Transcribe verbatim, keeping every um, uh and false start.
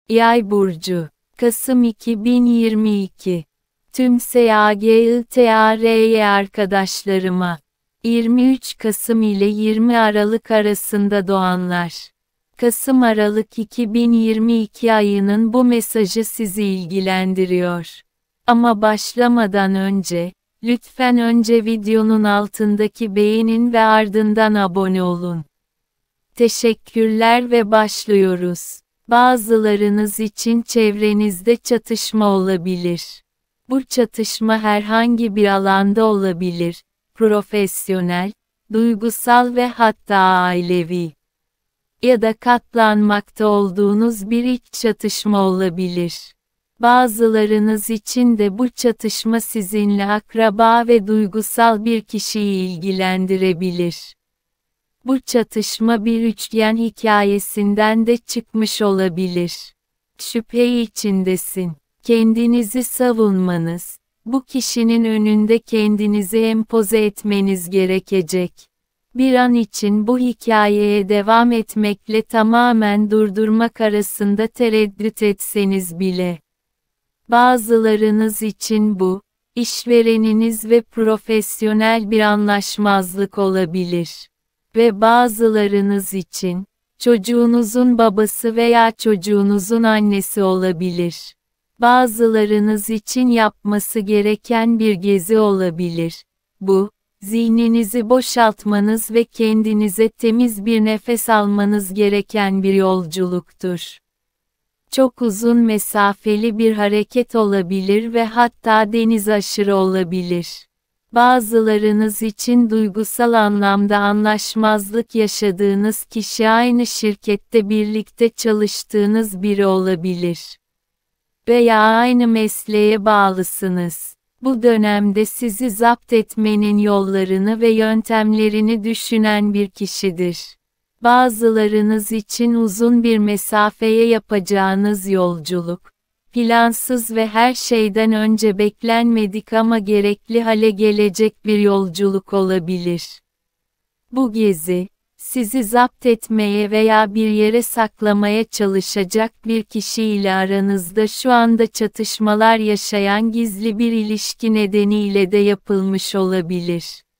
Yay burcu. Kasım iki bin yirmi iki. Tüm S A G I T A R Y arkadaşlarıma. yirmi üç Kasım ile yirmi Aralık arasında doğanlar. Kasım-Aralık iki bin yirmi iki ayının bu mesajı sizi ilgilendiriyor. Ama başlamadan önce, lütfen önce videonun altındaki beğenin ve ardından abone olun. Teşekkürler ve başlıyoruz. Bazılarınız için çevrenizde çatışma olabilir. Bu çatışma herhangi bir alanda olabilir, profesyonel, duygusal ve hatta ailevi. Ya da katlanmakta olduğunuz bir iç çatışma olabilir. Bazılarınız için de bu çatışma sizinle akraba ve duygusal bir kişiyi ilgilendirebilir. Bu çatışma bir üçgen hikayesinden de çıkmış olabilir. Şüphe içindesin. Kendinizi savunmanız, bu kişinin önünde kendinizi empoze etmeniz gerekecek. Bir an için bu hikayeye devam etmekle tamamen durdurmak arasında tereddüt etseniz bile. Bazılarınız için bu, işvereniniz ve profesyonel bir anlaşmazlık olabilir. Ve bazılarınız için, çocuğunuzun babası veya çocuğunuzun annesi olabilir. Bazılarınız için yapması gereken bir gezi olabilir. Bu, zihninizi boşaltmanız ve kendinize temiz bir nefes almanız gereken bir yolculuktur. Çok uzun mesafeli bir hareket olabilir ve hatta deniz aşırı olabilir. Bazılarınız için duygusal anlamda anlaşmazlık yaşadığınız kişi aynı şirkette birlikte çalıştığınız biri olabilir. Veya aynı mesleğe bağlısınız. Bu dönemde sizi zapt etmenin yollarını ve yöntemlerini düşünen bir kişidir. Bazılarınız için uzun bir mesafeye yapacağınız yolculuk, plansız ve her şeyden önce beklenmedik ama gerekli hale gelecek bir yolculuk olabilir. Bu gezi, sizi zapt etmeye veya bir yere saklamaya çalışacak bir kişiyle aranızda şu anda çatışmalar yaşayan gizli bir ilişki nedeniyle de yapılmış olabilir.